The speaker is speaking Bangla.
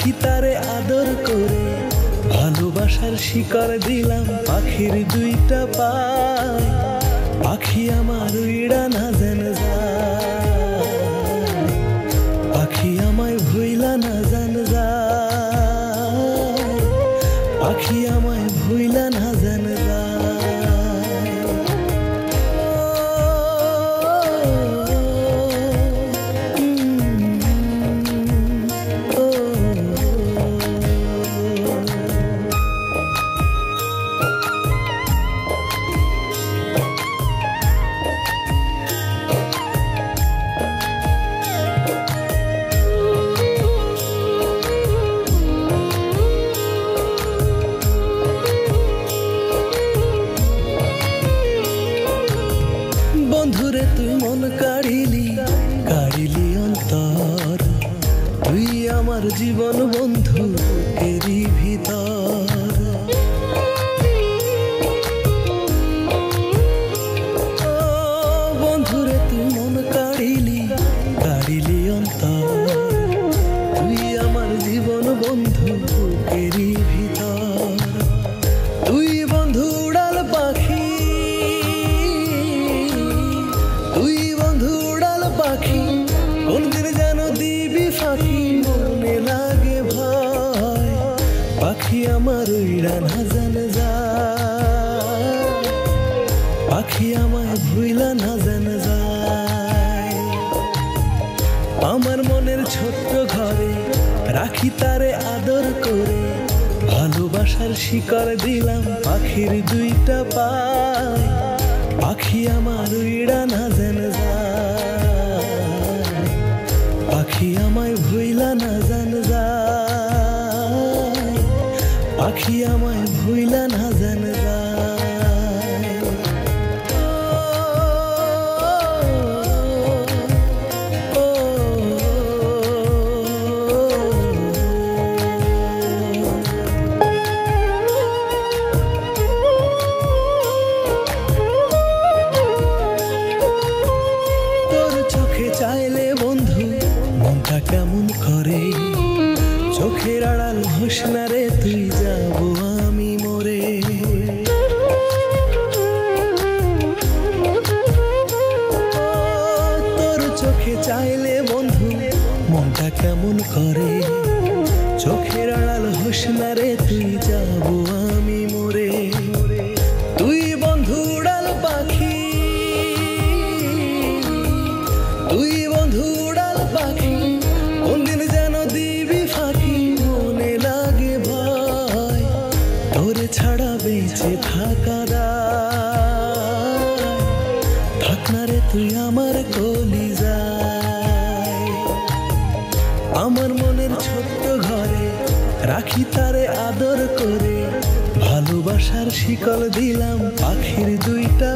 রাখি তারে আদর করে, ভালোবাসার শিকড় দিলাম পাখির দুইটা পায়। পাখি আমার উইড়া না যেন যায়, পাখি আমায় ভুইলা না যেন যায়, পাখি আমায় ভুইলা না যেন যায়। বন্ধুরে তুই মন কাড়িলি, কাড়িলি অন্তর, তুই আমার জীবন বন্ধু এরই ভিতর। বন্ধুরে তুই মন কাড়িলি, কাড়িলি অন্তর, তুই আমার জীবন বন্ধু এরই ভিতর। তুই বন্ধু উড়াল পাখি, তুই বন্ধু উড়াল পাখি, কোনদিন যেন দিবি ফাঁকি, মনে লাগে ভয়। পাখি আমার উইড়া না যেন যায়, পাখি আমায় ভুইলা না যেন যায়। আমার মনের ছোট্ট ঘরে রাখি তারে আদর করে, ভালোবাসার শিকড় দিলাম পাখির দুইটা পায়। পাখি আমার উইড়া না যেন যায়, পাখি আমায় ভুইলা না যেন যায়, পাখি আমায় ভুইলা না যেন যায়। চাইলে বন্ধু মনটা কেমন করে, চোখের আড়াল হোস না রে তুই, যাবো আমি মরে। তোর চোখে চাইলে বন্ধু মনটা কেমন করে, চোখের আড়াল হোস না রে তুই, যাবো আমি মরে। তুই বন্ধু উড়াল পাখি, তুই বন্ধু উড়াল পাখি, কোনদিন যেন দিবি ফাঁকি, মনে লাগে ভয়। তোরে ছাড়া বেঁচে থাকা দায়, থাক না রে তুই আমার কলিজায়। আমার মনের ছোট্ট ঘরে রাখি তারে আদর করে, ভালোবাসার শিকল দিলাম পাখির দুইটা